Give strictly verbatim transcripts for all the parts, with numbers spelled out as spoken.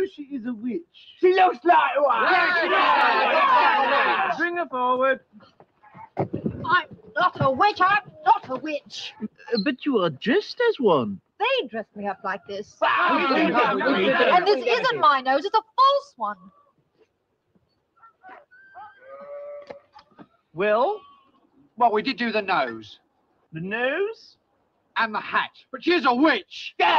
she is a witch? She looks like one. Yeah, she looks like one. Bring her forward. I'm not a witch. I'm not a witch. But you are dressed as one. They dressed me up like this. And And this isn't my nose. It's a false one. Well, Well, we did do the nose the nose? and the hat, but she's a witch. Did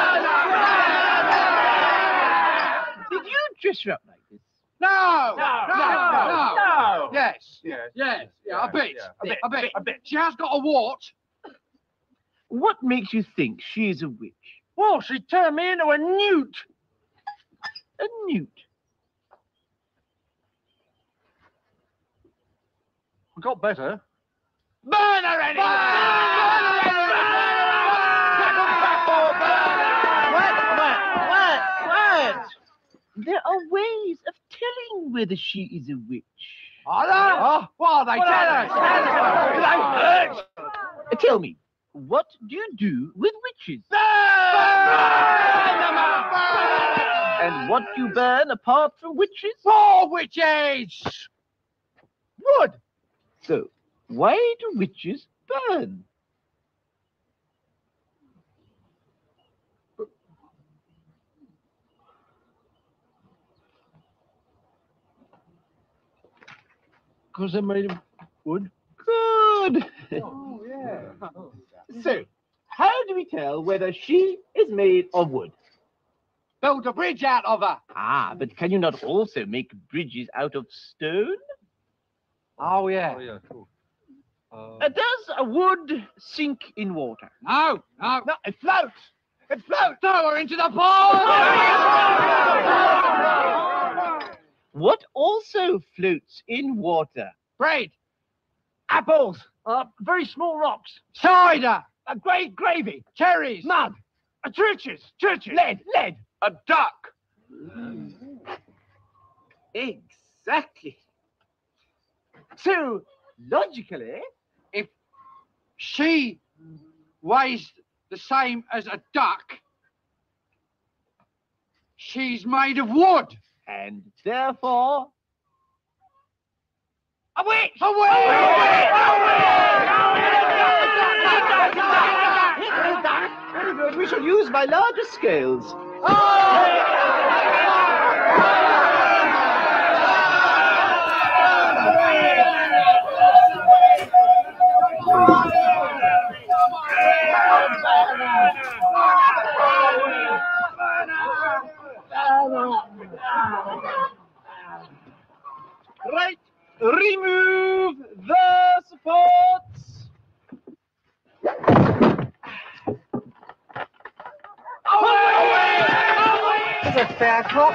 you dress her up like this? No, No, no, no. no. Yes, Yes. yes, yeah, a bit, yeah. a bit, a bit, a bit. She has got a wart. What makes you think she is a witch? Well, she turned me into a newt. A newt? I got better. Burn her anyway! What? What? What? What? There are ways of telling whether she is a witch. Are there? Oh. What are they? What Tell are us. they? Tell us. Tell us. Uh, Tell me, what do you do with witches? Burn them up! And what do you burn apart from witches? More witches! Wood. So, why do witches burn? Because they're made of wood. Good. Oh, yeah. So, how do we tell whether she is made of wood? Build a bridge out of her. Ah, but can you not also make bridges out of stone? Oh, yeah. Oh, yeah, cool. Uh, Uh, does a wood sink in water? No, no. No, it floats. It floats. Throw her into the pond. What also floats in water? Bread. Apples. uh, very small rocks. Cider. A great gravy. Cherries. Mud. Uh, churches. Churches. Lead. Lead. A duck. Exactly. So, logically, If she weighs the same as a duck, she's made of wood. and therefore, A witch. A very good, we shall use my larger scales. Right, remove the supports. This is a fair cop.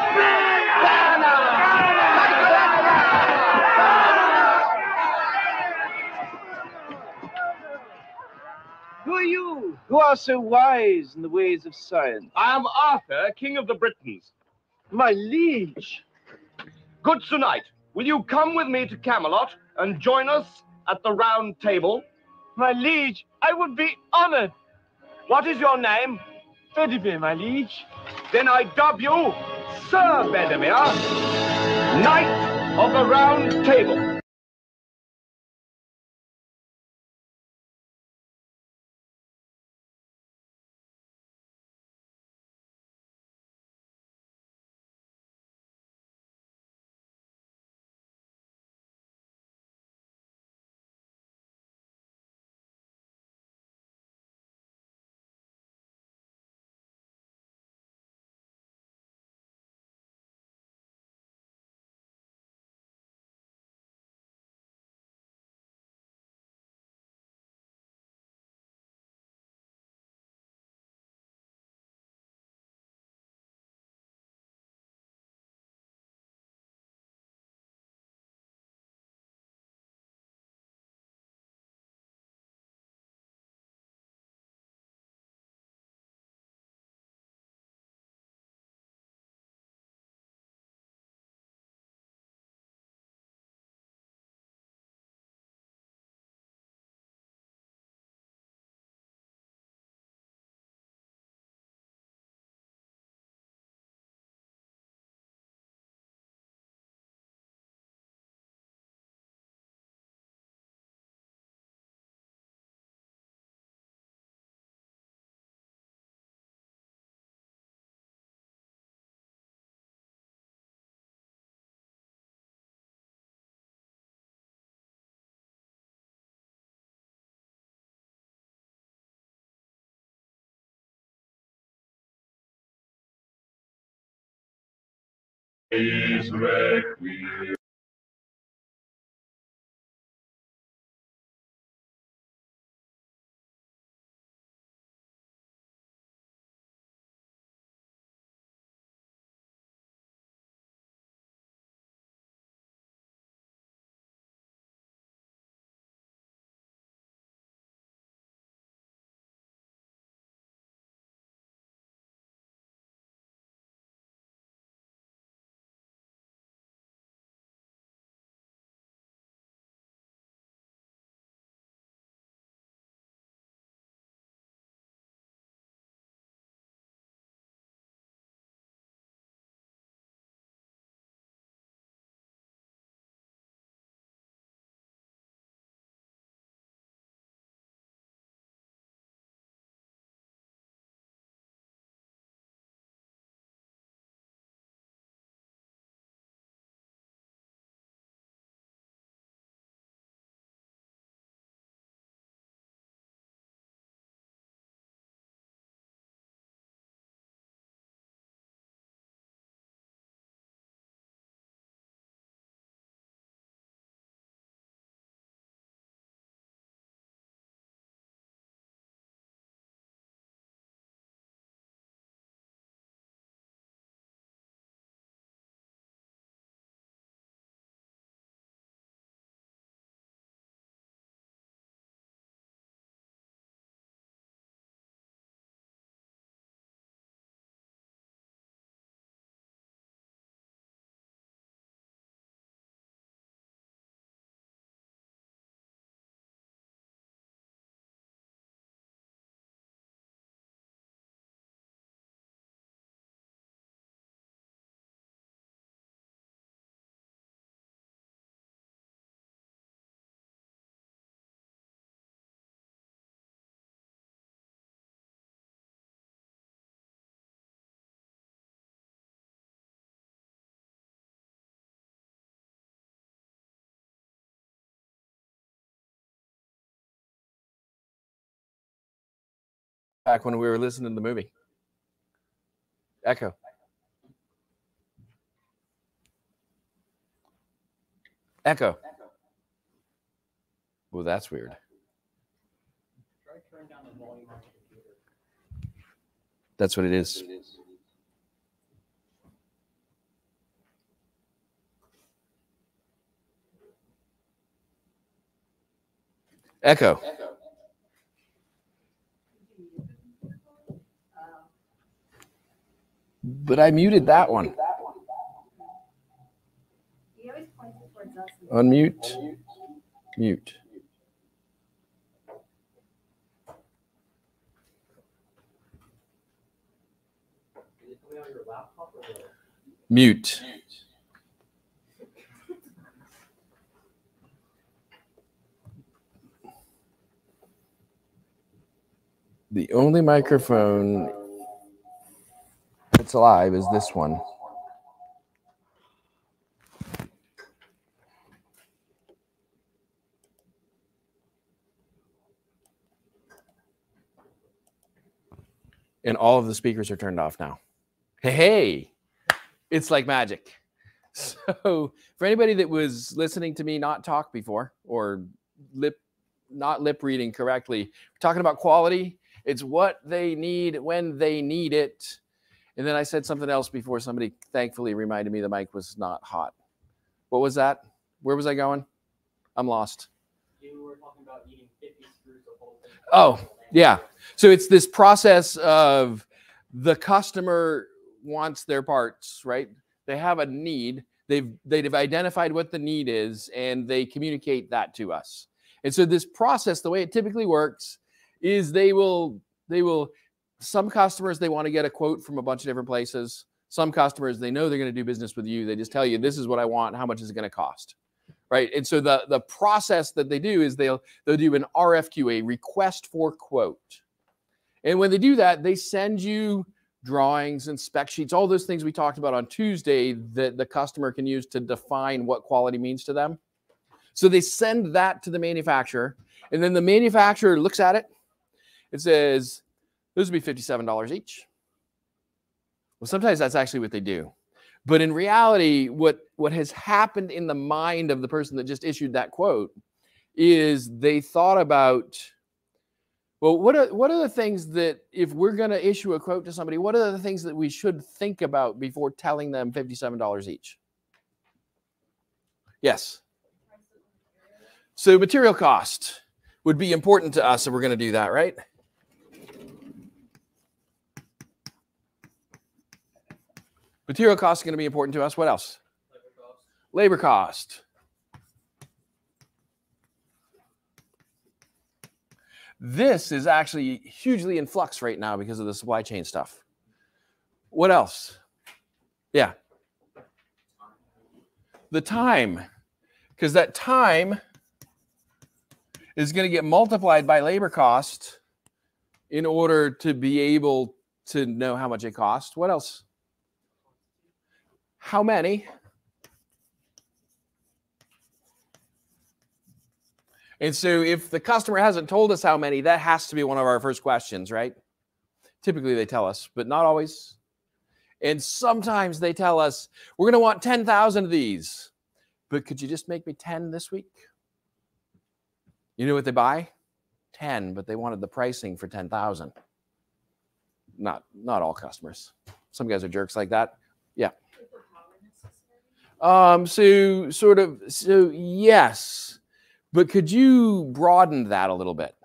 Who are you, who are so wise in the ways of science? I am Arthur, King of the Britons. My liege. Good Sir Knight, will you come with me to Camelot and join us at the round table? My liege, I would be honored. What is your name? Bedivere, my liege. Then I dub you Sir Bedivere, Knight of the Round Table. Is requiem. Back when we were listening to the movie. Echo. Echo. Well, that's weird. That's what it is. Echo. But I muted that one. Unmute. Mute. Mute. The only microphone that's live is this one. And all of the speakers are turned off now. Hey, hey, it's like magic. So for anybody that was listening to me not talk before or lip, not lip reading correctly, we're talking about quality. It's what they need when they need it. And then I said something else before somebody thankfully reminded me the mic was not hot. What was that? Where was I going? I'm lost. You were talking about needing fifty screws of whole thing. Oh, yeah. So it's this process of the customer wants their parts, right? They have a need. They've they've identified what the need is, and they communicate that to us. And so this process, the way it typically works, is they will they will some customers, they want to get a quote from a bunch of different places. Some customers, they know they're going to do business with you. They just tell you, this is what I want. How much is it going to cost? Right. And so the, the process that they do is they'll they'll do an R F Q, a request for quote. And when they do that, they send you drawings and spec sheets, all those things we talked about on Tuesday that the customer can use to define what quality means to them. So they send that to the manufacturer, and then the manufacturer looks at it. It says, those would be fifty-seven dollars each. Well, sometimes that's actually what they do. But in reality, what, what has happened in the mind of the person that just issued that quote is they thought about, well, what are, what are the things that if we're going to issue a quote to somebody, what are the things that we should think about before telling them fifty-seven dollars each? Yes. So material cost would be important to us if we're going to do that, right? Material cost is going to be important to us. What else? Labor cost. This is actually hugely in flux right now because of the supply chain stuff. What else? Yeah. The time. Because that time is going to get multiplied by labor cost in order to be able to know how much it costs. What else? How many? And so if the customer hasn't told us how many, that has to be one of our first questions, right? Typically they tell us, but not always. And sometimes they tell us, we're going to want ten thousand of these, but could you just make me ten this week? You know what they buy? ten, but they wanted the pricing for ten thousand. Not, not all customers. Some guys are jerks like that. Yeah. Um, so sort of, so yes, but could you broaden that a little bit?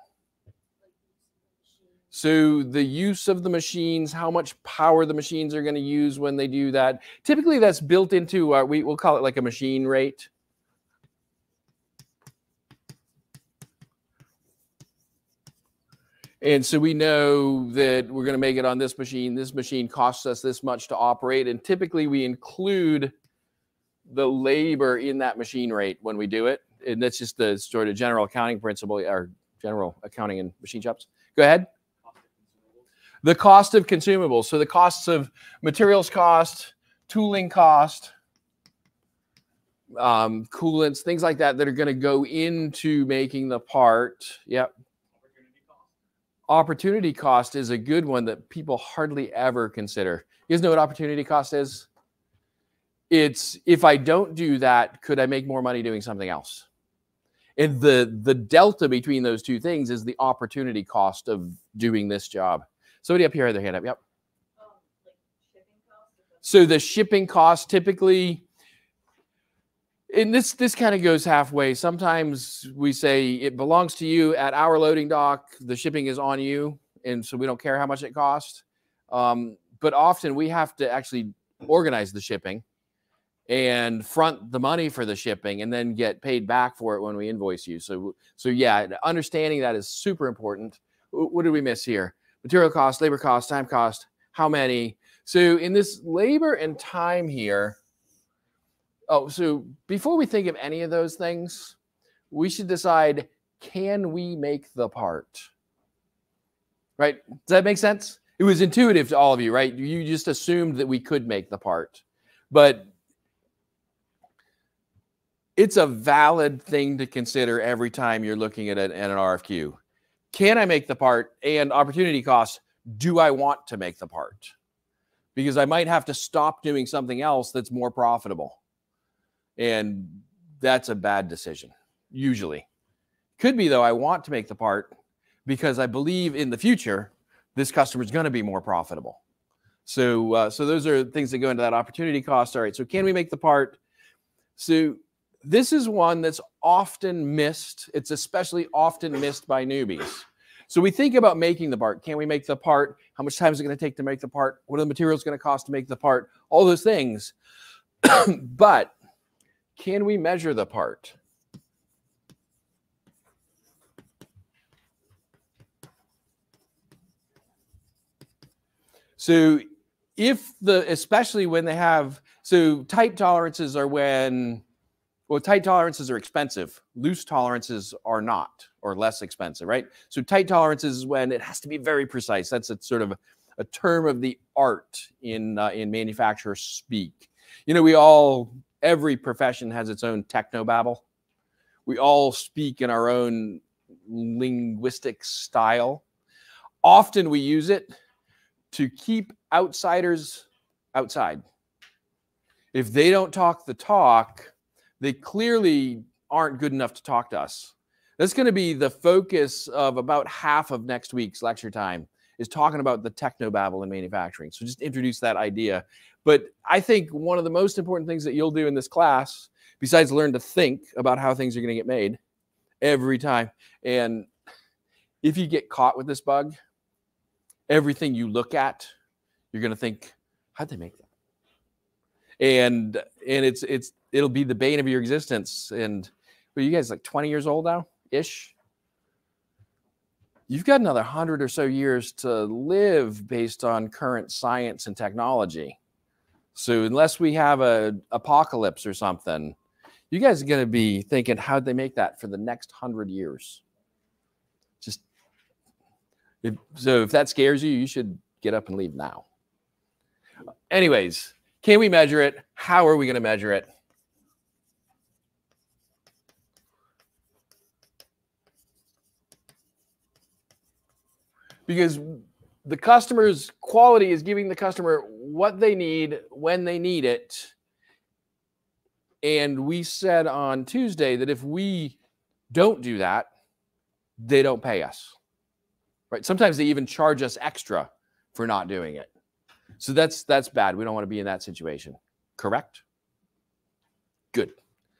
So the use of the machines, how much power the machines are going to use when they do that. Typically that's built into, uh, we, we'll call it like a machine rate. And so we know that we're going to make it on this machine. This machine costs us this much to operate. And typically we include the labor in that machine rate when we do it. And that's just the sort of general accounting principle, or general accounting in machine shops. Go ahead. The cost of consumables. So the costs of materials cost, tooling cost, um, coolants, things like that that are going to go into making the part. Yep. Opportunity cost is a good one that people hardly ever consider. You guys know what opportunity cost is? It's, if I don't do that, could I make more money doing something else? And the, the delta between those two things is the opportunity cost of doing this job. Somebody up here had their hand up. Yep. Um, like shipping costs? So the shipping cost typically, and this, this kind of goes halfway. Sometimes we say it belongs to you at our loading dock. The shipping is on you. And so we don't care how much it costs. Um, but often we have to actually organize the shipping and front the money for the shipping and then get paid back for it when we invoice you. So, so yeah, understanding that is super important. What did we miss here? Material cost, labor cost, time cost, how many? So in this labor and time here, oh, so before we think of any of those things, we should decide, can we make the part? Right? Does that make sense? It was intuitive to all of you, right? You just assumed that we could make the part. But it's a valid thing to consider every time you're looking at, a, at an R F Q. Can I make the part? And opportunity cost, do I want to make the part? Because I might have to stop doing something else that's more profitable. And that's a bad decision, usually. Could be, though, I want to make the part because I believe in the future this customer is going to be more profitable. So, uh, so those are things that go into that opportunity cost. All right, so can we make the part? So this is one that's often missed. It's especially often missed by newbies. So we think about making the part. Can we make the part? How much time is it going to take to make the part? What are the materials going to cost to make the part? All those things. But can we measure the part? So if the, especially when they have, so tight tolerances are when, well, tight tolerances are expensive. Loose tolerances are not, or less expensive, right? So tight tolerances is when it has to be very precise. That's a sort of a, a term of the art in, uh, in manufacturer speak. You know, we all, every profession has its own technobabble. We all speak in our own linguistic style. Often we use it to keep outsiders outside. If they don't talk the talk, they clearly aren't good enough to talk to us. That's going to be the focus of about half of next week's lecture time, is talking about the technobabble in manufacturing. So just introduce that idea. But I think one of the most important things that you'll do in this class, besides learn to think about how things are going to get made every time, and if you get caught with this bug, everything you look at, you're going to think, how'd they make that? And and it's it's it'll be the bane of your existence. And are you guys like twenty years old now ish? You've got another hundred or so years to live based on current science and technology. So unless we have a apocalypse or something, you guys are going to be thinking, how'd they make that for the next hundred years? Just if, so if that scares you, you should get up and leave now. Anyways, can we measure it? How are we going to measure it? Because the customer's quality is giving the customer what they need when they need it. And we said on Tuesday that if we don't do that, they don't pay us. Right? Sometimes they even charge us extra for not doing it. So that's that's bad. We don't want to be in that situation. Correct? Good.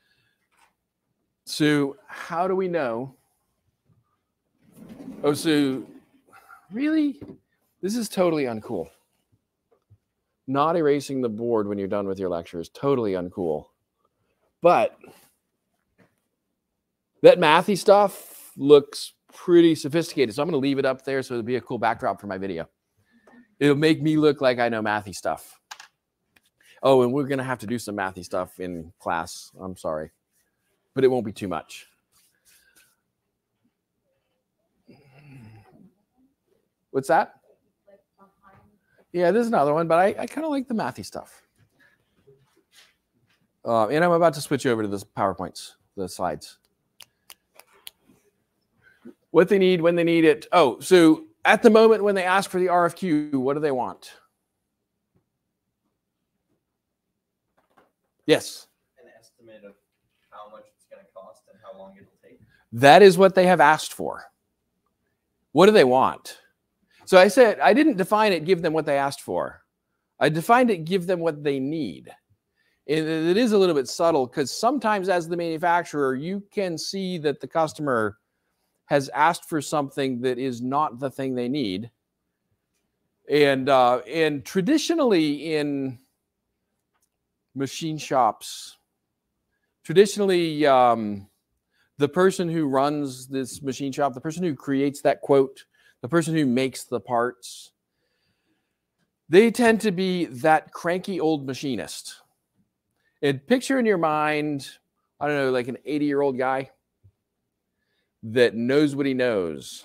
So how do we know? Oh, so really? This is totally uncool. Not erasing the board when you're done with your lecture is totally uncool. But that mathy stuff looks pretty sophisticated. So I'm going to leave it up there so it'll be a cool backdrop for my video. It'll make me look like I know mathy stuff. Oh, and we're going to have to do some mathy stuff in class. I'm sorry. But it won't be too much. What's that? Yeah, there's another one, but I, I kind of like the mathy stuff. Uh, and I'm about to switch over to the PowerPoints, the slides. What they need, when they need it. Oh, so at the moment when they ask for the R F Q, what do they want? Yes? An estimate of how much it's going to cost and how long it'll take. That is what they have asked for. What do they want? So I said, I didn't define it, give them what they asked for. I defined it, give them what they need. And it is a little bit subtle because sometimes as the manufacturer, you can see that the customer has asked for something that is not the thing they need. And, uh, and traditionally in machine shops, traditionally um, the person who runs this machine shop, the person who creates that quote, the person who makes the parts, they tend to be that cranky old machinist. And picture in your mind, I don't know, like an eighty-year-old guy that knows what he knows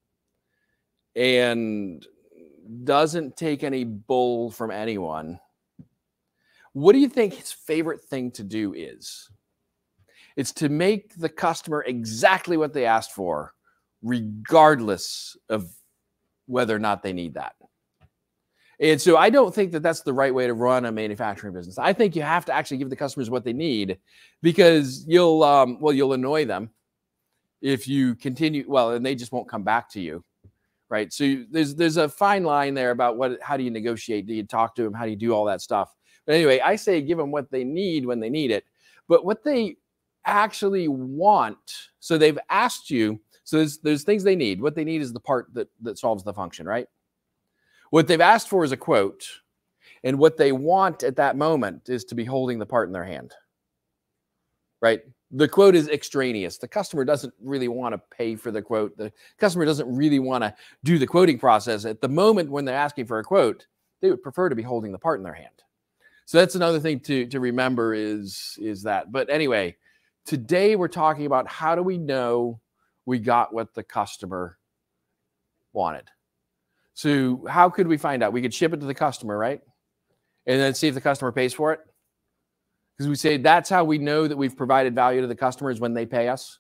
and doesn't take any bull from anyone. What do you think his favorite thing to do is? It's to make the customer exactly what they asked for, regardless of whether or not they need that. And so I don't think that that's the right way to run a manufacturing business. I think you have to actually give the customers what they need, because you'll, um, well, you'll annoy them if you continue, well, and they just won't come back to you, right? So you, there's there's a fine line there about what, how do you negotiate? Do you talk to them? How do you do all that stuff? But anyway, I say give them what they need when they need it, but what they actually want. So they've asked you, so there's, there's things they need. What they need is the part that, that solves the function, right? What they've asked for is a quote, and what they want at that moment is to be holding the part in their hand, right? The quote is extraneous. The customer doesn't really want to pay for the quote. The customer doesn't really want to do the quoting process. At the moment when they're asking for a quote, they would prefer to be holding the part in their hand. So that's another thing to, to remember is, is that. But anyway, today we're talking about how do we know we got what the customer wanted. So how could we find out? We could ship it to the customer, right? And then see if the customer pays for it. Because we say that's how we know that we've provided value to the customers when they pay us.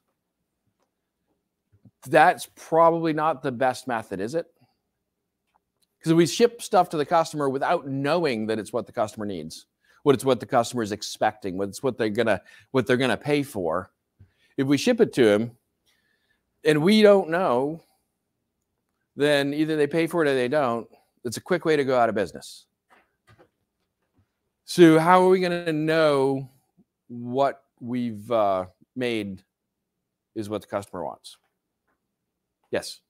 That's probably not the best method, is it? Because we ship stuff to the customer without knowing that it's what the customer needs. what it's what the customer is expecting, what's what they're gonna what they're gonna pay for. If we ship it to them and we don't know, then either they pay for it or they don't. It's a quick way to go out of business. So how are we going to know what we've uh, made is what the customer wants? Yes.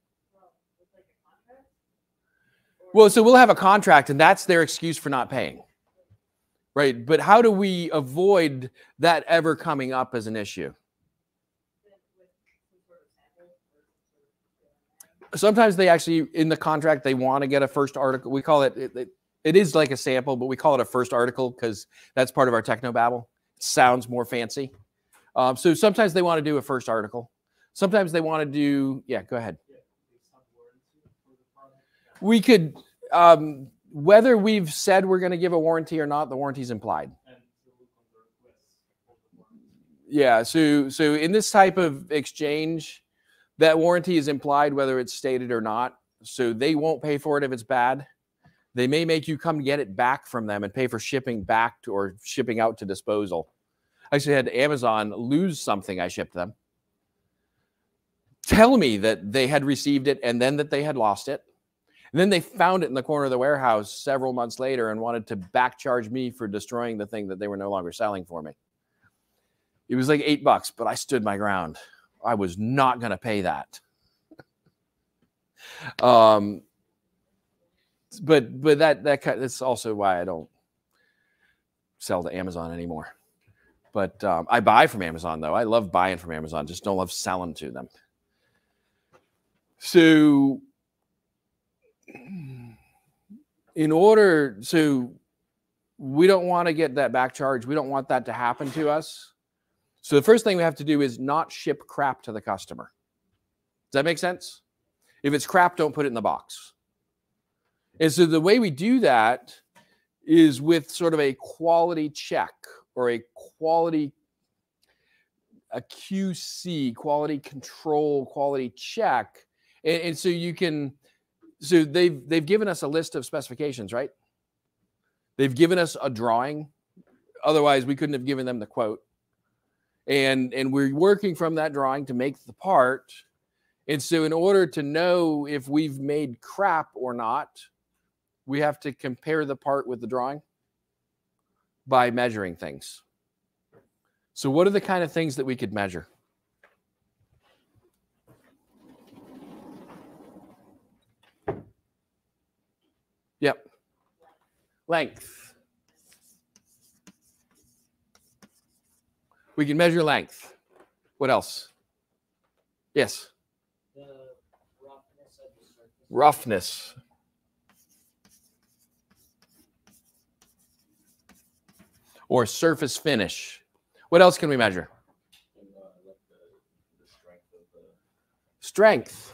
Well, so we'll have a contract, and that's their excuse for not paying, right? But how do we avoid that ever coming up as an issue? Sometimes they actually, in the contract, they want to get a first article. We call it, it, it, it is like a sample, but we call it a first article because that's part of our technobabble. It sounds more fancy. Um, so sometimes they want to do a first article. Sometimes they want to do, yeah, go ahead. We could, um, whether we've said we're going to give a warranty or not, the warranty is implied. Yeah, so so in this type of exchange, that warranty is implied whether it's stated or not. So they won't pay for it if it's bad. They may make you come get it back from them and pay for shipping back to, or shipping out to disposal. I actually had Amazon lose something I shipped them, tell me that they had received it and then that they had lost it. And then they found it in the corner of the warehouse several months later and wanted to back charge me for destroying the thing that they were no longer selling for me. It was like eight bucks, but I stood my ground. I was not going to pay that. um, but but that that that's also why I don't sell to Amazon anymore. But um, I buy from Amazon though. I love buying from Amazon. Just don't love selling to them. So in order, so we don't want to get that back charge. We don't want that to happen to us. So the first thing we have to do is not ship crap to the customer. Does that make sense? If it's crap, don't put it in the box. And so the way we do that is with sort of a quality check or a quality, a Q C, quality control, quality check. And, and so you can, so they've, they've given us a list of specifications, right? They've given us a drawing. Otherwise, we couldn't have given them the quote. And, and we're working from that drawing to make the part. And so in order to know if we've made crap or not, we have to compare the part with the drawing by measuring things. So what are the kind of things that we could measure? Yep. Length. We can measure length. What else? Yes. The roughness of the surface. Roughness. Or surface finish. What else can we measure? And, uh, like the, the strength of the... Strength.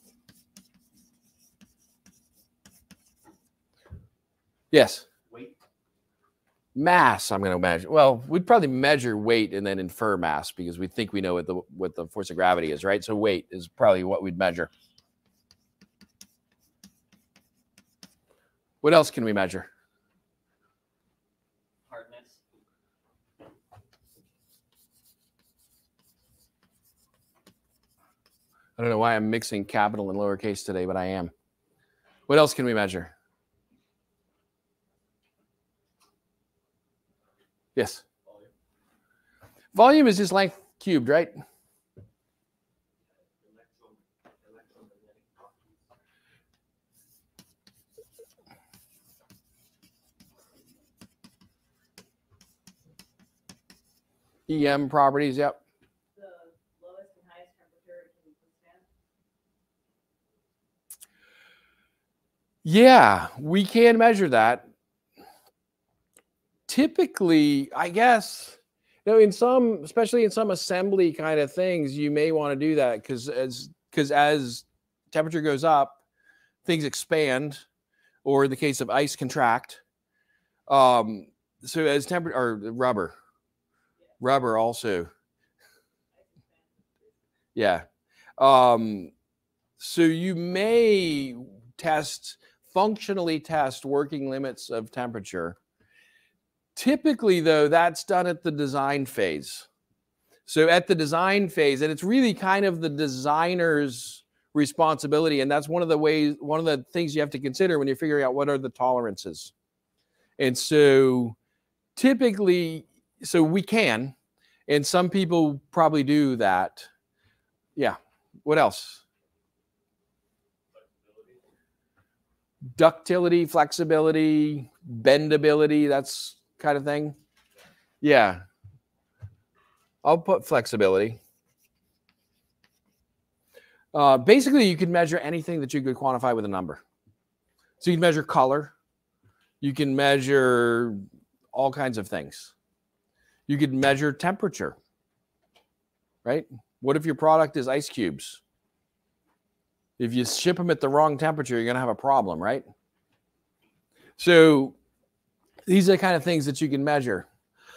Yes. Weight. Mass, I'm going to measure. Well, we'd probably measure weight and then infer mass because we think we know what the what the force of gravity is, right? So weight is probably what we'd measure. What else can we measure? Hardness. I don't know why I'm mixing capital and lowercase today, but I am. What else can we measure? Yes. Volume. Volume is just length cubed, right? E M properties, yep. The lowest and highest temperature it can withstand. Yeah, we can measure that. Typically, I guess, you know, in some, especially in some assembly kind of things, you may want to do that because as because as temperature goes up, things expand, or in the case of ice, contract. Um, so as temperature or rubber, rubber also, yeah. Um, so you may test functionally test working limits of temperature. Typically, though, that's done at the design phase. So at the design phase, and it's really kind of the designer's responsibility. And that's one of the ways, one of the things you have to consider when you're figuring out what are the tolerances. And so typically, so we can, and some people probably do that. Yeah. What else? Ductility, flexibility, bendability, that's kind of thing. Yeah. I'll put flexibility. Uh, basically, you can measure anything that you could quantify with a number. So you can measure color. You can measure all kinds of things. You could measure temperature, right? What if your product is ice cubes? If you ship them at the wrong temperature, you're going to have a problem, right? So these are the kind of things that you can measure.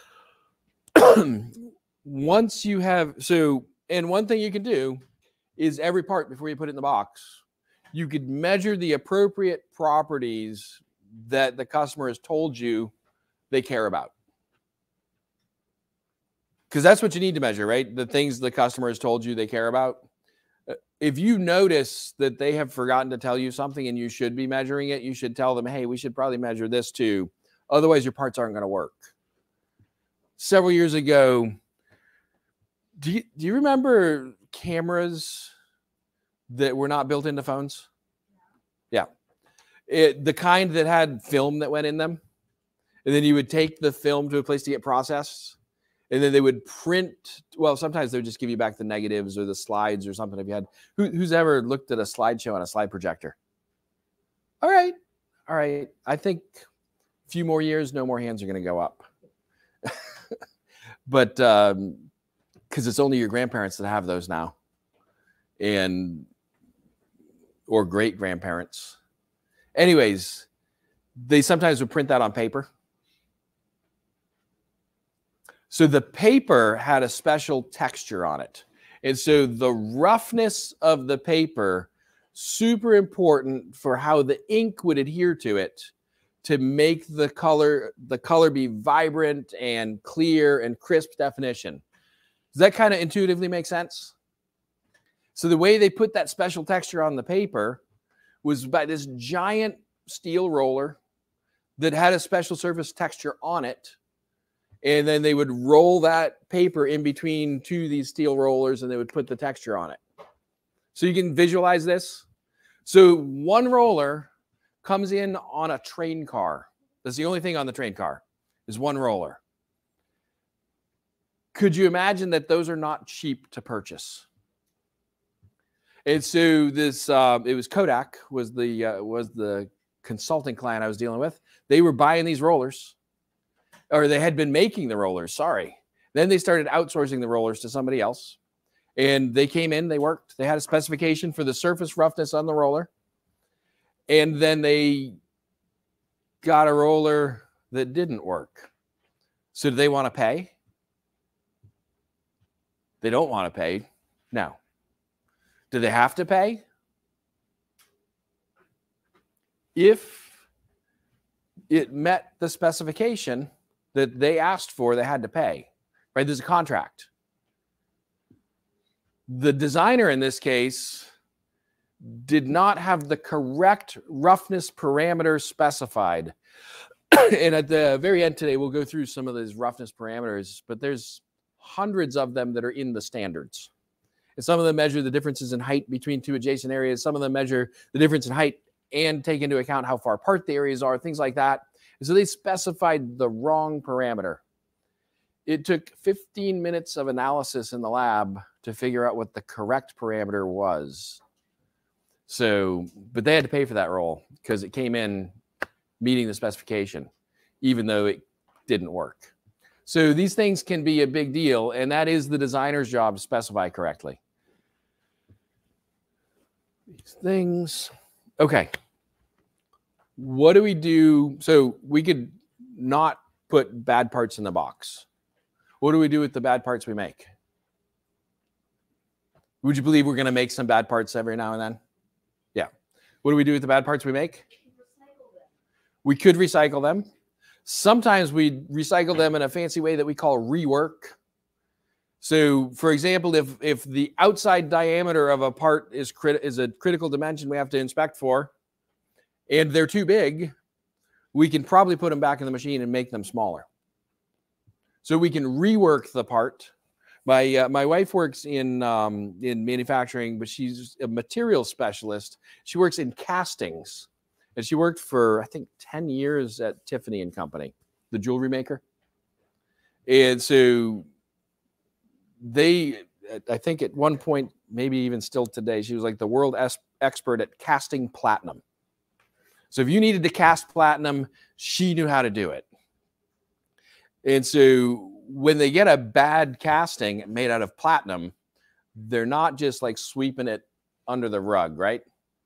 Once you have, so, and one thing you can do is every part before you put it in the box, you could measure the appropriate properties that the customer has told you they care about. Because that's what you need to measure, right? The things the customer has told you they care about. If you notice that they have forgotten to tell you something and you should be measuring it, you should tell them, hey, we should probably measure this too. Otherwise, your parts aren't going to work. Several years ago, do you, do you remember cameras that were not built into phones? Yeah. It, the kind that had film that went in them. And then you would take the film to a place to get processed. And then they would print, well, sometimes they would just give you back the negatives or the slides or something. If you had, who, who's ever looked at a slideshow on a slide projector? All right. All right. I think a few more years, no more hands are going to go up. But um, because it's only your grandparents that have those now. And, or great grandparents. Anyways, they sometimes would print that on paper. So the paper had a special texture on it. And so the roughness of the paper, super important for how the ink would adhere to it to make the color, the color be vibrant and clear and crisp definition. Does that kind of intuitively make sense? So the way they put that special texture on the paper was by this giant steel roller that had a special surface texture on it. And then they would roll that paper in between two of these steel rollers and they would put the texture on it. So you can visualize this. So one roller comes in on a train car. That's the only thing on the train car is one roller. Could you imagine that those are not cheap to purchase? And so this, uh, it was Kodak was the, uh, was the consulting client I was dealing with. They were buying these rollers. Or they had been making the rollers, sorry. Then they started outsourcing the rollers to somebody else. And they came in, they worked. They had a specification for the surface roughness on the roller. And then they got a roller that didn't work. So do they want to pay? They don't want to pay. No. Do they have to pay? If it met the specification that they asked for, they had to pay, right? There's a contract. The designer in this case did not have the correct roughness parameters specified. And at the very end today, we'll go through some of these roughness parameters, but there's hundreds of them that are in the standards. And some of them measure the differences in height between two adjacent areas. Some of them measure the difference in height and take into account how far apart the areas are, things like that. And so they specified the wrong parameter. It took fifteen minutes of analysis in the lab to figure out what the correct parameter was. So, but they had to pay for that roll because it came in meeting the specification, even though it didn't work. So these things can be a big deal, and that is the designer's job to specify correctly. These things. Okay. What do we do? So we could not put bad parts in the box. What do we do with the bad parts we make? Would you believe we're going to make some bad parts every now and then? Yeah. What do we do with the bad parts we make? We could recycle them. Sometimes we recycle them in a fancy way that we call rework. So, for example, if if the outside diameter of a part is crit is a critical dimension we have to inspect for, and they're too big, we can probably put them back in the machine and make them smaller. So we can rework the part. My uh, my wife works in um, in manufacturing, but she's a material specialist. She works in castings, and she worked for I think ten years at Tiffany and Company, the jewelry maker. And so they, I think at one point, maybe even still today, she was like the world es expert at casting platinum. So if you needed to cast platinum, she knew how to do it. And so when they get a bad casting made out of platinum, they're not just like sweeping it under the rug, right?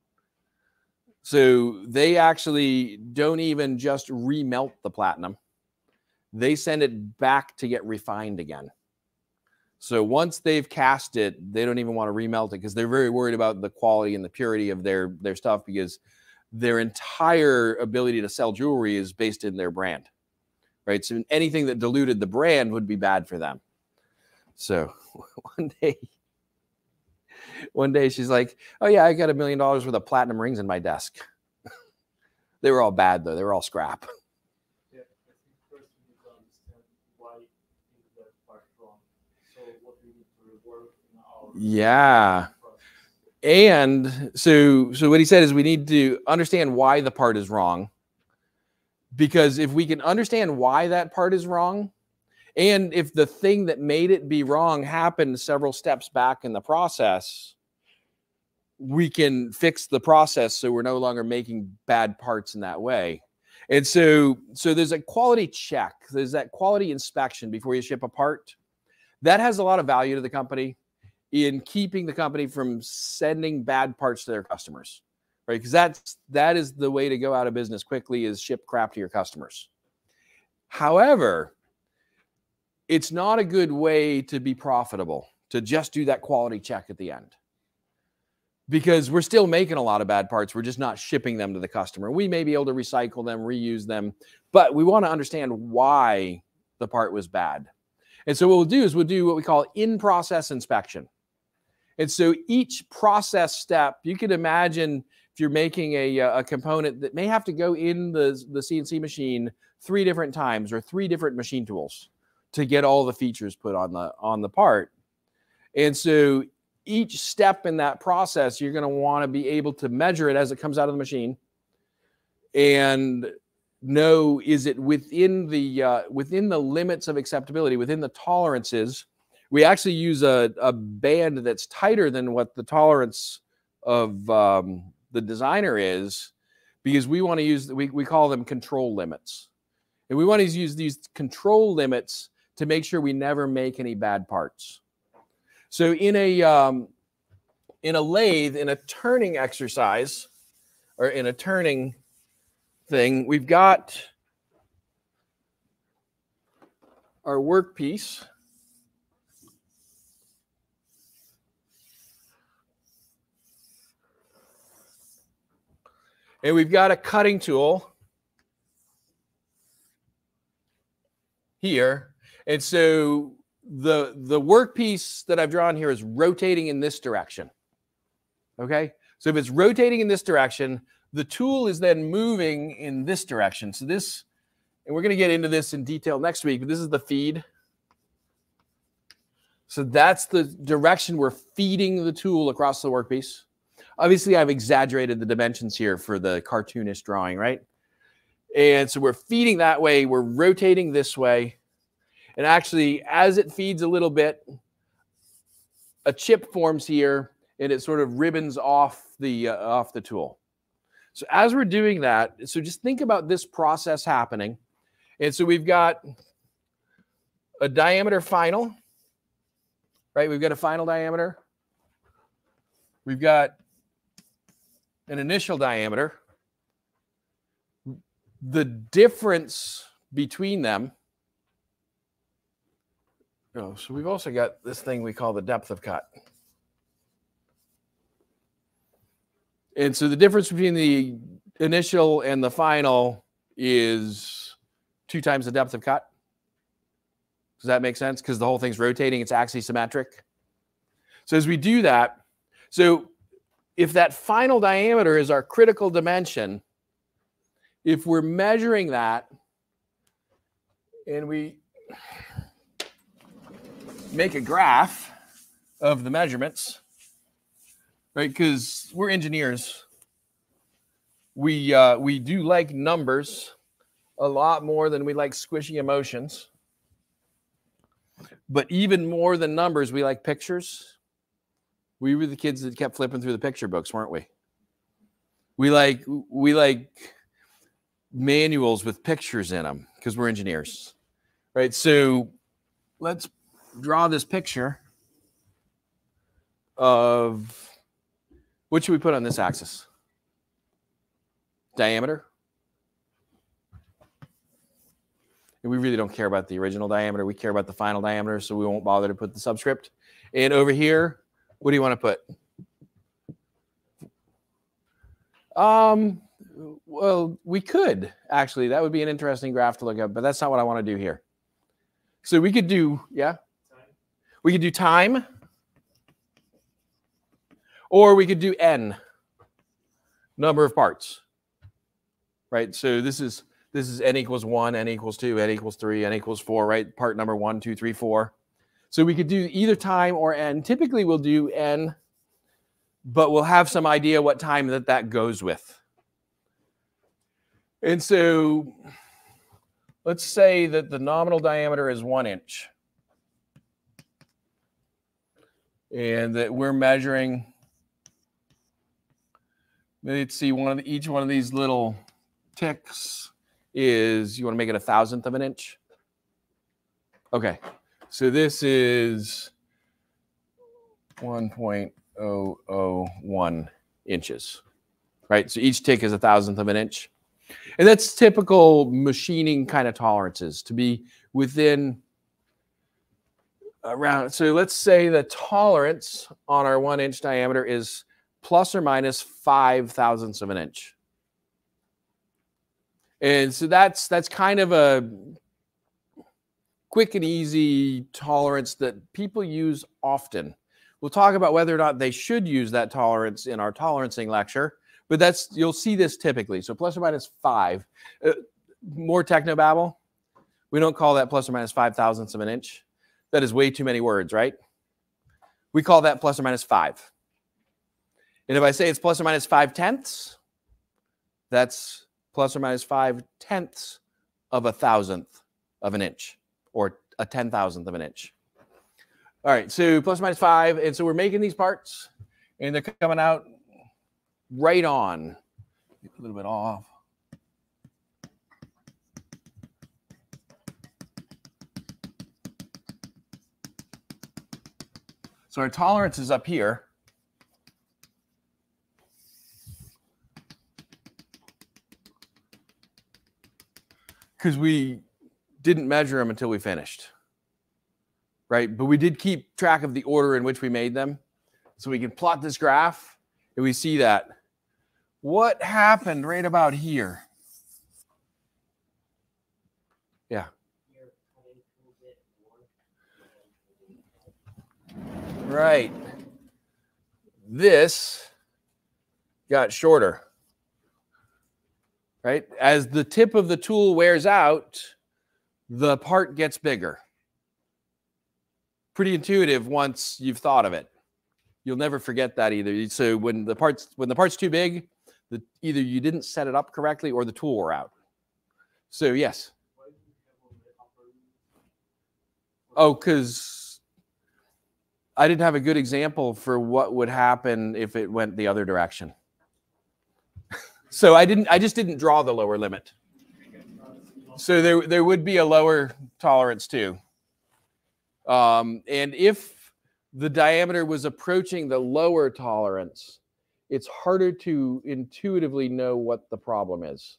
So they actually don't even just remelt the platinum. They send it back to get refined again. So once they've cast it, they don't even want to remelt it because they're very worried about the quality and the purity of their, their stuff, because their entire ability to sell jewelry is based in their brand. Right, so anything that diluted the brand would be bad for them. So one day, one day she's like, "Oh yeah, I got a million dollars worth of platinum rings in my desk." They were all bad though; they were all scrap. Yeah, I think first we need to understand why is that part wrong. So what we need to rework in our Yeah, process. and so so what he said is we need to understand why the part is wrong. Because if we can understand why that part is wrong, and if the thing that made it be wrong happened several steps back in the process, we can fix the process so we're no longer making bad parts in that way. And so, so there's a quality check. There's that quality inspection before you ship a part. That has a lot of value to the company in keeping the company from sending bad parts to their customers. Right, because that's that is the way to go out of business quickly, is ship crap to your customers. However, it's not a good way to be profitable to just do that quality check at the end, because we're still making a lot of bad parts. We're just not shipping them to the customer. We may be able to recycle them, reuse them, but we want to understand why the part was bad. And so what we'll do is we'll do what we call in-process inspection. And so each process step, you can imagine if you're making a, a component that may have to go in the, the C N C machine three different times or three different machine tools to get all the features put on the, on the part. And so each step in that process, you're going to want to be able to measure it as it comes out of the machine and know, is it within the, uh, within the limits of acceptability, within the tolerances. We actually use a, a band that's tighter than what the tolerance of um, the designer is, because we want to use, we, we call them control limits. And we want to use these control limits to make sure we never make any bad parts. So in a, um, in a lathe, in a turning exercise, or in a turning thing, we've got our workpiece. And we've got a cutting tool here. And so the, the workpiece that I've drawn here is rotating in this direction. Okay? So if it's rotating in this direction, the tool is then moving in this direction. So this, and we're going to get into this in detail next week, but this is the feed. So that's the direction we're feeding the tool across the workpiece. Obviously, I've exaggerated the dimensions here for the cartoonish drawing, right? And so we're feeding that way. We're rotating this way. And actually, as it feeds a little bit, a chip forms here, and it sort of ribbons off the, uh, off the tool. So as we're doing that, so just think about this process happening. And so we've got a diameter final, right? We've got a final diameter. We've got an initial diameter. The difference between them, oh, so we've also got this thing we call the depth of cut. And so the difference between the initial and the final is two times the depth of cut. Does that make sense? Because the whole thing's rotating, it's axisymmetric. So as we do that, so if that final diameter is our critical dimension, if we're measuring that and we make a graph of the measurements, right? Because we're engineers. We, uh, we do like numbers a lot more than we like squishy emotions. But even more than numbers, we like pictures. We were the kids that kept flipping through the picture books, weren't we? We like, we like manuals with pictures in them because we're engineers, right? So let's draw this picture of, what should we put on this axis? Diameter. And we really don't care about the original diameter. We care about the final diameter, so we won't bother to put the subscript. And over here, what do you want to put? Um, well, we could, actually. That would be an interesting graph to look at, but that's not what I want to do here. So we could do, yeah? We could do time. Or we could do n, number of parts. Right? So this is... This is n equals one, n equals two, n equals three, n equals four, right? Part number one, two, three, four. So we could do either time or n. Typically, we'll do n, but we'll have some idea what time that that goes with. And so let's say that the nominal diameter is one inch. And that we're measuring, let's see, one of the, each one of these little ticks is, you want to make it a thousandth of an inch? Okay, so this is one point zero zero one inches, right? So each tick is a thousandth of an inch. And that's typical machining kind of tolerances, to be within around, so let's say the tolerance on our one inch diameter is plus or minus five thousandths of an inch. And so that's that's kind of a quick and easy tolerance that people use often. We'll talk about whether or not they should use that tolerance in our tolerancing lecture, but that's, you'll see this typically. So plus or minus five. Uh, more technobabble. We don't call that plus or minus five thousandths of an inch. That is way too many words, right? We call that plus or minus five. And if I say it's plus or minus five tenths, that's plus or minus five tenths of a thousandth of an inch, or a ten thousandth of an inch. All right, so plus or minus five, and so we're making these parts, and they're coming out right on. A little bit off. So our tolerance is up here. Because we didn't measure them until we finished, right? But we did keep track of the order in which we made them. So we can plot this graph, and we see that. What happened right about here? Yeah. Right. This got shorter. Right? As the tip of the tool wears out, the part gets bigger. Pretty intuitive once you've thought of it. You'll never forget that either. So when the part's when the part's too big, the, either you didn't set it up correctly or the tool wore out. So yes. Oh, because I didn't have a good example for what would happen if it went the other direction. So I didn't. I just didn't draw the lower limit. So there, there would be a lower tolerance too. Um, and if the diameter was approaching the lower tolerance, it's harder to intuitively know what the problem is.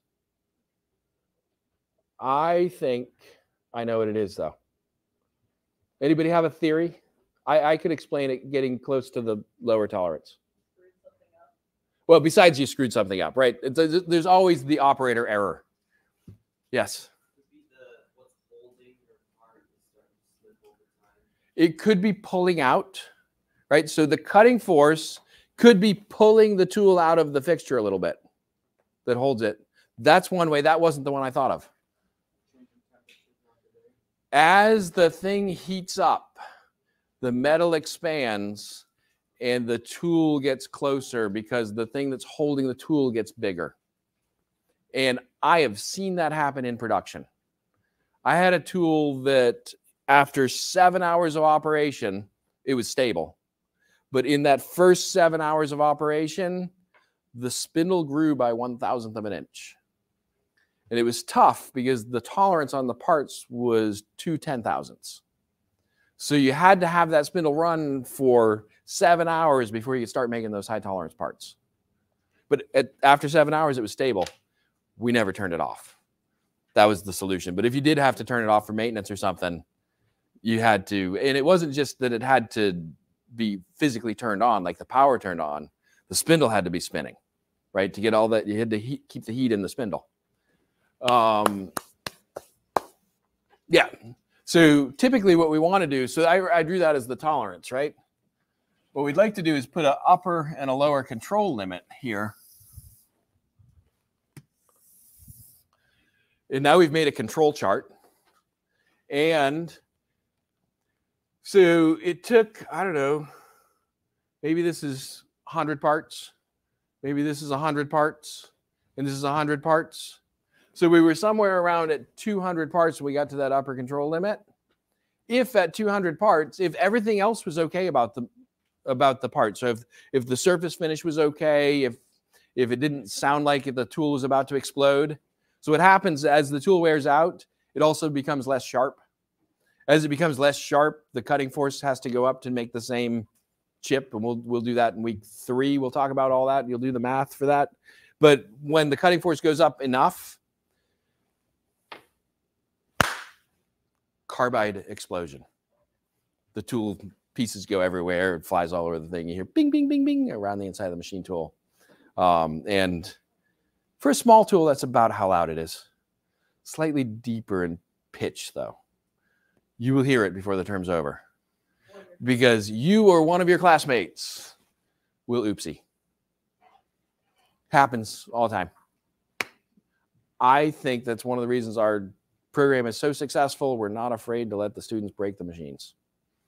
I think I know what it is, though. Anybody have a theory? I, I could explain it getting close to the lower tolerance. Well, besides you screwed something up, right? It's, there's always the operator error. Yes. Would be the It could be pulling out, right? So the cutting force could be pulling the tool out of the fixture a little bit that holds it. That's one way. That wasn't the one I thought of. As the thing heats up, the metal expands and the tool gets closer because the thing that's holding the tool gets bigger. And I have seen that happen in production. I had a tool that after seven hours of operation, it was stable. But in that first seven hours of operation, the spindle grew by one thousandth of an inch. And it was tough because the tolerance on the parts was two ten thousandths. So you had to have that spindle run for seven hours before you could start making those high tolerance parts. But at, after seven hours, it was stable. We never turned it off. That was the solution. But if you did have to turn it off for maintenance or something, you had to. And it wasn't just that it had to be physically turned on, like the power turned on. The spindle had to be spinning, right? To get all that, you had to heat, keep the heat in the spindle. Um, yeah. So typically what we want to do, so I, I drew that as the tolerance, right? What we'd like to do is put an upper and a lower control limit here. And now we've made a control chart. And so it took, I don't know, maybe this is one hundred parts. Maybe this is one hundred parts. And this is one hundred parts. So we were somewhere around at two hundred parts when we got to that upper control limit. If at two hundred parts, if everything else was okay about the about the part, so if if the surface finish was okay, if if it didn't sound like the tool was about to explode. So what happens as the tool wears out, it also becomes less sharp. As it becomes less sharp, the cutting force has to go up to make the same chip, and we'll we'll do that in week three. We'll talk about all that. You'll do the math for that. But when the cutting force goes up enough, carbide explosion. The tool pieces go everywhere. It flies all over the thing. You hear bing, bing, bing, bing around the inside of the machine tool. Um, and for a small tool, that's about how loud it is. Slightly deeper in pitch, though. You will hear it before the term's over. Because you or one of your classmates will oopsie. Happens all the time. I think that's one of the reasons our program is so successful. We're not afraid to let the students break the machines.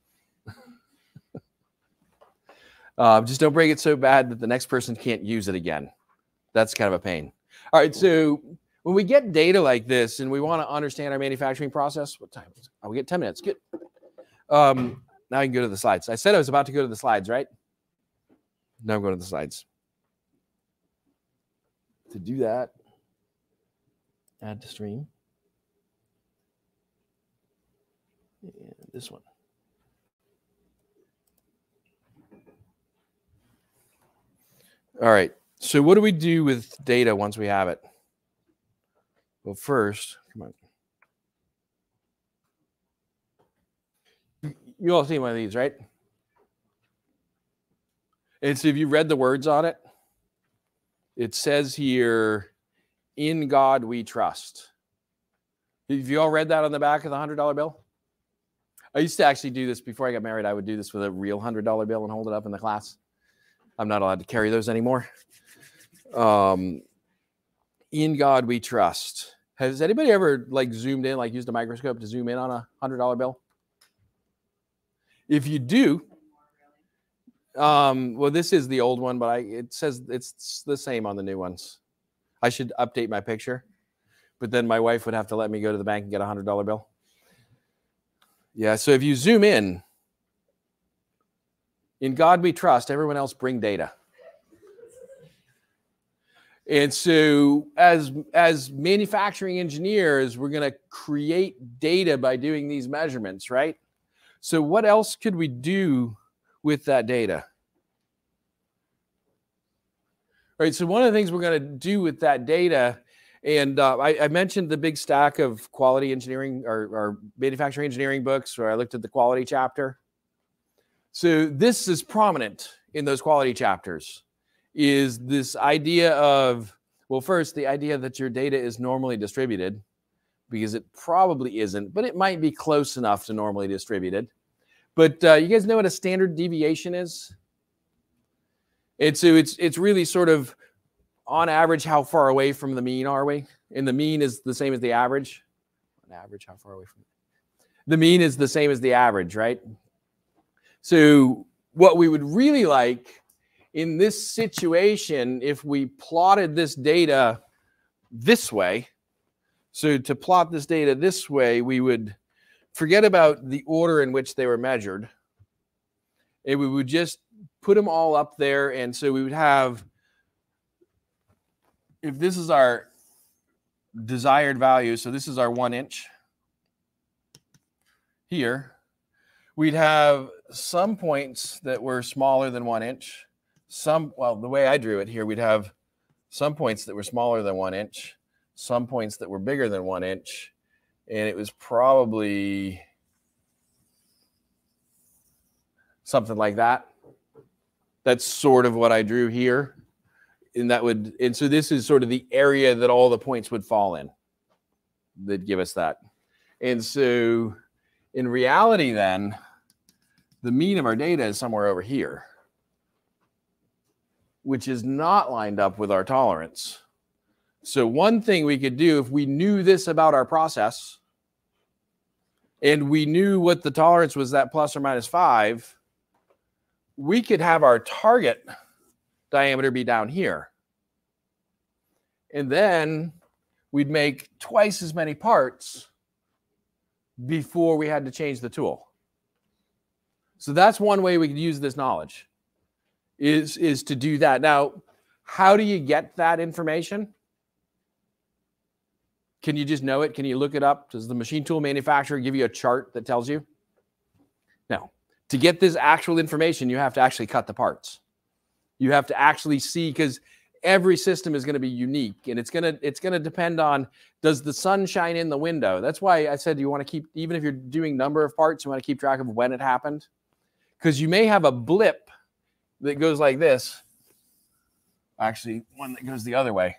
uh, just don't break it so bad that the next person can't use it again. That's kind of a pain. All right, so when we get data like this and we want to understand our manufacturing process, what time is it? Oh, we get ten minutes. Good. Um, now I can go to the slides. I said I was about to go to the slides, right? Now I'm going to the slides. To do that, add to stream. And this one. All right. So what do we do with data once we have it? Well, first, come on. You all seen one of these, right? And so if you read the words on it, it says here, "In God we trust." Have you all read that on the back of the one hundred dollar bill? I used to actually do this before I got married. I would do this with a real one hundred dollar bill and hold it up in the class. I'm not allowed to carry those anymore. Um, in God we trust. Has anybody ever like zoomed in, like used a microscope to zoom in on a one hundred dollar bill? If you do, um, well, this is the old one, but I, it says it's the same on the new ones. I should update my picture, but then my wife would have to let me go to the bank and get a one hundred dollar bill. Yeah, so if you zoom in, in God we trust, everyone else bring data. And so as, as manufacturing engineers, we're going to create data by doing these measurements, right? So what else could we do with that data? All right, so one of the things we're going to do with that data, and uh, I, I mentioned the big stack of quality engineering or, or manufacturing engineering books where I looked at the quality chapter. So this is prominent in those quality chapters, is this idea of, well, first, the idea that your data is normally distributed, because it probably isn't, but it might be close enough to normally distributed. But uh, you guys know what a standard deviation is? It's, so it's, it's really sort of, on average, how far away from the mean are we? And the mean is the same as the average. On average, how far away from it? The mean is the same as the average, right? So what we would really like in this situation, if we plotted this data this way, so to plot this data this way, we would forget about the order in which they were measured. And we would just put them all up there. And so we would have, if this is our desired value, so this is our one inch here, we'd have some points that were smaller than one inch. Some, well, the way I drew it here, we'd have some points that were smaller than one inch, some points that were bigger than one inch, and it was probably something like that. That's sort of what I drew here. And that would, and so this is sort of the area that all the points would fall in that give us that. And so in reality then, the mean of our data is somewhere over here, which is not lined up with our tolerance. So one thing we could do, if we knew this about our process and we knew what the tolerance was, that plus or minus five, we could have our target diameter be down here. And then we'd make twice as many parts before we had to change the tool. So that's one way we could use this knowledge, is, is to do that. Now, how do you get that information? Can you just know it? Can you look it up? Does the machine tool manufacturer give you a chart that tells you? No. To get this actual information, you have to actually cut the parts. You have to actually see, because every system is going to be unique, and it's going to it's going to depend on, does the sun shine in the window? That's why I said you want to keep, even if you're doing number of parts, you want to keep track of when it happened, because you may have a blip that goes like this. Actually, one that goes the other way.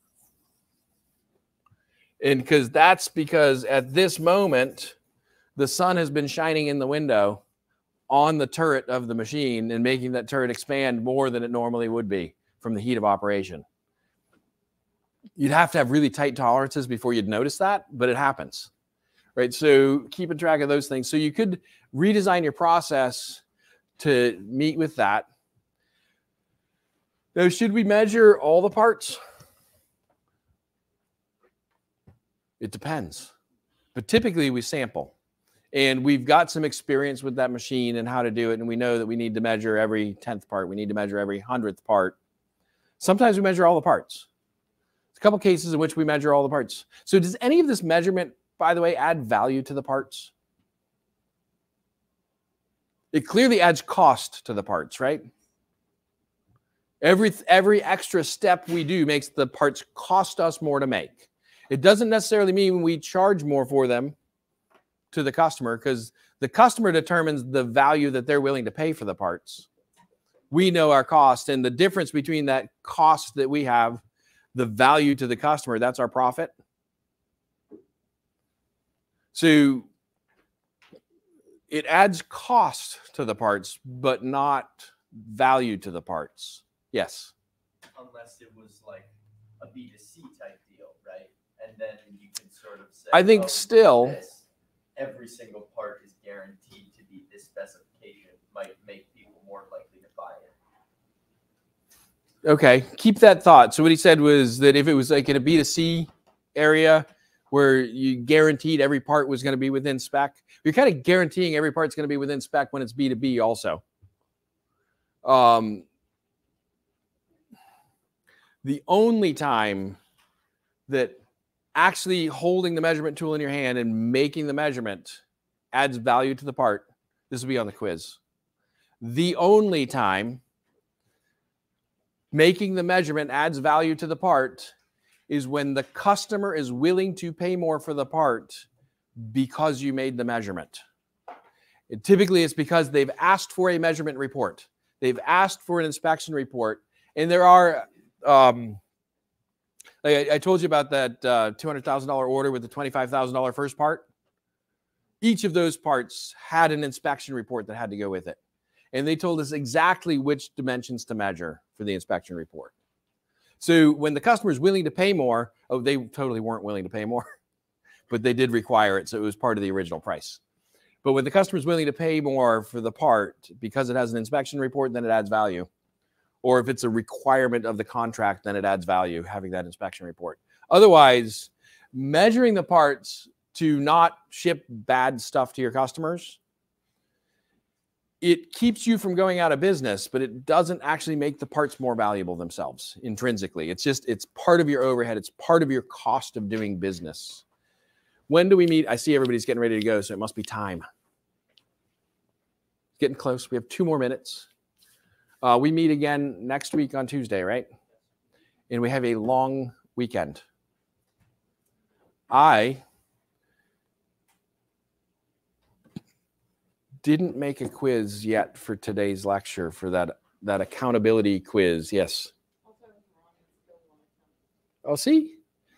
And because that's because at this moment, the sun has been shining in the window on the turret of the machine and making that turret expand more than it normally would be from the heat of operation. You'd have to have really tight tolerances before you'd notice that, but it happens, right? So keeping track of those things. So you could redesign your process to meet with that. Now, should we measure all the parts? It depends. But typically we sample. And we've got some experience with that machine and how to do it. And we know that we need to measure every tenth part. We need to measure every hundredth part. Sometimes we measure all the parts. There's a couple cases in which we measure all the parts. So does any of this measurement, by the way, add value to the parts? It clearly adds cost to the parts, right? Every, every extra step we do makes the parts cost us more to make. It doesn't necessarily mean we charge more for them to the customer, because the customer determines the value that they're willing to pay for the parts. We know our cost, and the difference between that cost that we have, the value to the customer, that's our profit. So it adds cost to the parts, but not value to the parts. Yes? Unless it was like a B two C type deal, right? And then you can sort of say, I think oh, still, this, every single part is guaranteed to be this specification, might make people more likely to buy it. Okay, keep that thought. So what he said was that if it was like in a B two C area where you guaranteed every part was going to be within spec, you're kind of guaranteeing every part's going to be within spec when it's B two B also. Um, the only time that actually holding the measurement tool in your hand and making the measurement adds value to the part, this will be on the quiz. The only time making the measurement adds value to the part is when the customer is willing to pay more for the part because you made the measurement. It, typically, it's because they've asked for a measurement report. They've asked for an inspection report. And there are, um, like I, I told you about that uh, two hundred thousand dollar order with the twenty-five thousand dollar first part. each of those parts had an inspection report that had to go with it. And they told us exactly which dimensions to measure for the inspection report. So when the customer is willing to pay more, oh, they totally weren't willing to pay more, but they did require it. So it was part of the original price. But when the customer is willing to pay more for the part because it has an inspection report, then it adds value. Or if it's a requirement of the contract, then it adds value having that inspection report. Otherwise, measuring the parts to not ship bad stuff to your customers, it keeps you from going out of business, but it doesn't actually make the parts more valuable themselves intrinsically. It's just, it's part of your overhead. It's part of your cost of doing business. When do we meet? I see everybody's getting ready to go, so it must be time. Getting close. We have two more minutes. Uh, we meet again next week on Tuesday, right? And we have a long weekend. I didn't make a quiz yet for today's lecture for that, that accountability quiz. Yes. Oh, see?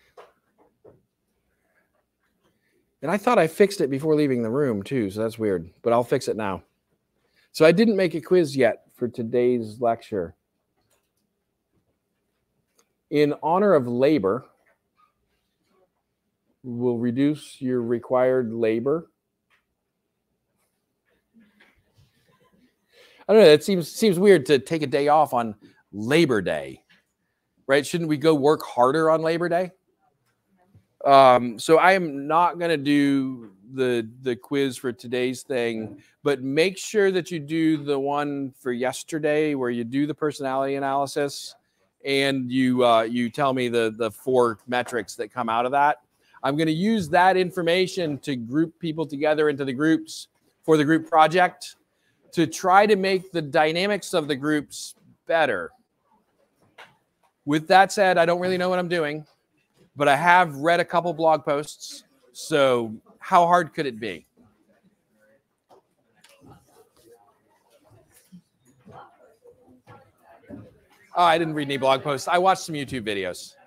And I thought I fixed it before leaving the room too, so that's weird, but I'll fix it now. So I didn't make a quiz yet for today's lecture. In honor of labor, we'll reduce your required labor. I don't know, it seems, seems weird to take a day off on Labor Day, right? Shouldn't we go work harder on Labor Day? Um, so I am not going to do the, the quiz for today's thing, but make sure that you do the one for yesterday where you do the personality analysis and you, uh, you tell me the, the four metrics that come out of that. I'm going to use that information to group people together into the groups for the group project to try to make the dynamics of the groups better. With that said, I don't really know what I'm doing, but I have read a couple blog posts, so how hard could it be? Oh, I didn't read any blog posts. I watched some YouTube videos.